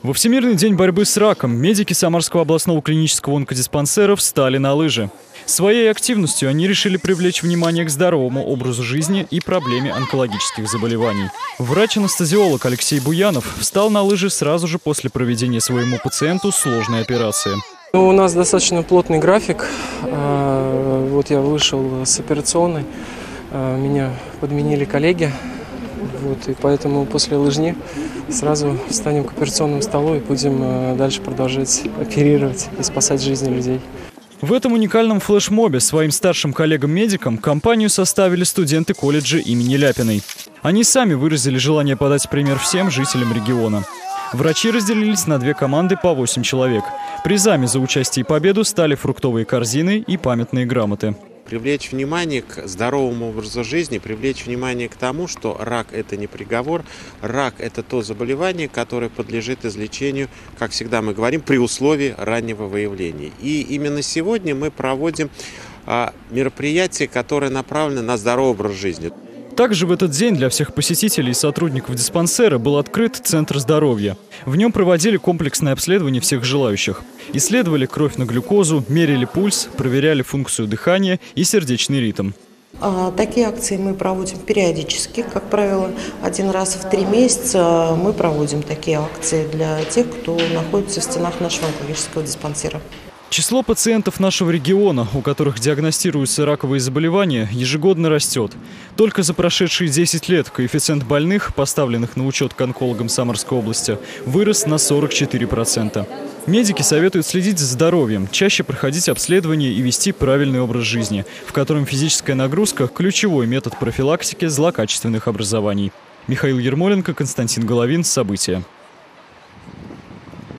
Во Всемирный день борьбы с раком медики Самарского областного клинического онкодиспансера встали на лыжи. Своей активностью они решили привлечь внимание к здоровому образу жизни и проблеме онкологических заболеваний. Врач-анестезиолог Алексей Буянов встал на лыжи сразу же после проведения своему пациенту сложной операции. У нас достаточно плотный график. Вот я вышел с операционной, меня подменили коллеги. И поэтому после лыжни сразу встанем к операционному столу и будем дальше продолжать оперировать и спасать жизни людей. В этом уникальном флешмобе своим старшим коллегам-медикам компанию составили студенты колледжа имени Ляпиной. Они сами выразили желание подать пример всем жителям региона. Врачи разделились на две команды по 8 человек. Призами за участие и победу стали фруктовые корзины и памятные грамоты. Привлечь внимание к здоровому образу жизни, привлечь внимание к тому, что рак – это не приговор, рак – это то заболевание, которое подлежит излечению, как всегда мы говорим, при условии раннего выявления. И именно сегодня мы проводим мероприятие, которое направлено на здоровый образ жизни. Также в этот день для всех посетителей и сотрудников диспансера был открыт Центр здоровья. В нем проводили комплексное обследование всех желающих. Исследовали кровь на глюкозу, мерили пульс, проверяли функцию дыхания и сердечный ритм. Такие акции мы проводим периодически. Как правило, один раз в 3 месяца мы проводим такие акции для тех, кто находится в стенах нашего онкологического диспансера. Число пациентов нашего региона, у которых диагностируются раковые заболевания, ежегодно растет. Только за прошедшие 10 лет коэффициент больных, поставленных на учет к онкологам Самарской области, вырос на 44%. Медики советуют следить за здоровьем, чаще проходить обследования и вести правильный образ жизни, в котором физическая нагрузка – ключевой метод профилактики злокачественных образований. Михаил Ермоленко, Константин Головин. События.